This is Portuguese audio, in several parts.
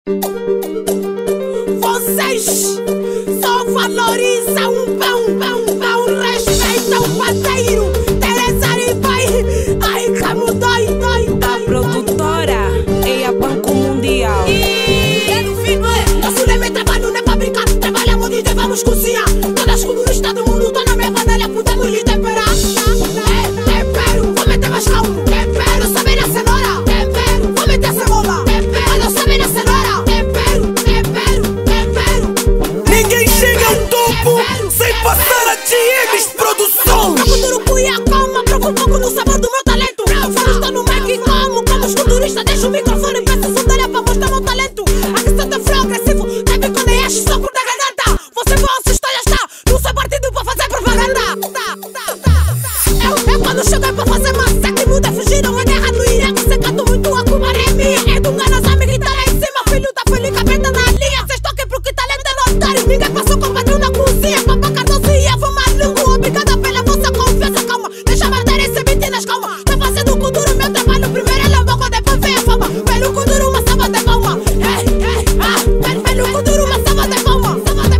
Vocês só valorizam um pão, respeitam o padeiro. Teresa e pai, ai como dói. Da produtora é a Banco Mundial. Nosso lema é trabalho, não é pra brincar. Trabalhamos e vamos cozinhar. Todas as comunistas do mundo estão na minha panela, podemos lhe temperar. Tempero, vou meter mascão. Tempero, saber a cenoura. Tempero, vou meter cebola. Tempero, saber a cenoura. Tempero. Ninguém chega ao topo sem passar a GM's Produções. Troco duro cuia calma, troco um pouco no sabor do meu talento. Eu estou no Mac e como os culturistas. Deixo o microfone e peço sandália pra mostrar meu talento. Aqui só tem flow agressivo, sabe quando é soco da garganta. Você vê história está no seu partido pra fazer propaganda. Eu quando cheguei pra fazer massacre, muitas fugiram a guerra no Iraque. Você canto muito a Cuba é minha. É do Ganas a me gritar lá em cima, filho da filha, cabreta na linha. Vocês toquem porque talento é notário. Ninguém passou com o padrão na cozinha. Papá Cardoso e Evo maluco, obrigada pela vossa confiança. Calma, deixa a matéria esse beat nas calma. Tô fazendo com duro meu trabalho. Primeiro é logo, depois vem a fama. Pelo com duro, uma salva de palma. Pelo com duro, uma salva de palma.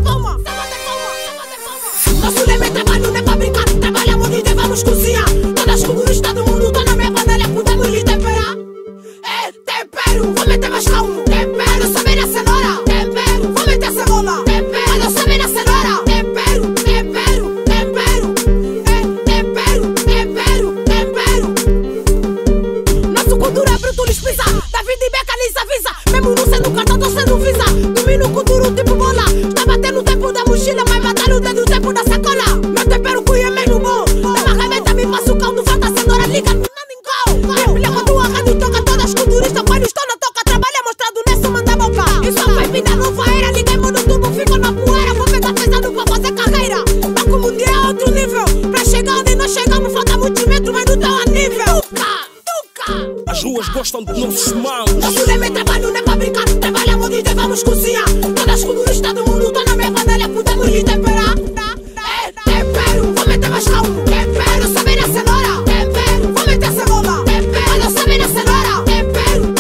Nosso lema é trabalho, não é pra brincar. Trabalhamos e vamos cozinhar. Todas as comunistas do mundo estão na minha panela, podemos lhe temperar. Tempero, vou meter mascão. Tempero, saber a cenoura. Tempero, vou meter cebola. Tempero, saber a cenoura. Tempero. Nosso cultura é bruto, lhes pisa. David e Beca lhes avisa. Mesmo não sendo cartão, tô sendo visa. Domino o cultura tipo bola. Está batendo o tempo da mochila, mas matar o dedo o tempo da sacola. Meu tempero cuia é mesmo bom. Dá uma remeta, me passa o caldo, falta a cenoura, liga no nada. Liga quando a rádio toca, todas as culturistas, quando estou na toca, trabalha mostrado nessa manda boca. Isso vai vir da nova era, liga em modo tubo, fica na poeira. Vou pegar pesado pra fazer carreira. Banco Mundial é outro nível. Pra chegar onde nós chegamos, falta muitos metros, mas não estão a nível. As ruas gostam de nossos mãos. Nosso lema é trabalho, não é pra brincar. Trabalhamos e vamos cozinhar. Todas as comunistas do mundo estão na minha panela, podemos lhe temperar. Tempero, vou meter mascão. Tempero, saber a cenoura. Tempero, vou meter cebola. Tempero, saber a cenoura. Tempero.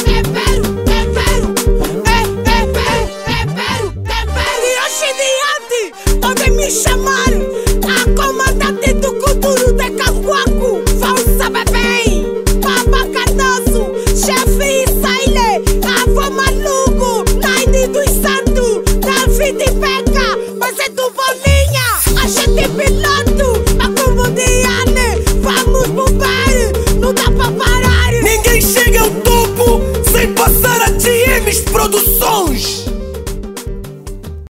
E hoje em diante, podem me chamar a comandante do culturo de Caguaco. Vão saber bem. Papa Cardoso, chefe Isaile, avô maluco, Naide dos Santos, David e Beca, mas é do Bolinha, a gente piloto, a Comundiane, vamos bombar, não dá pra parar. Ninguém chega ao topo sem passar a GM's Produções.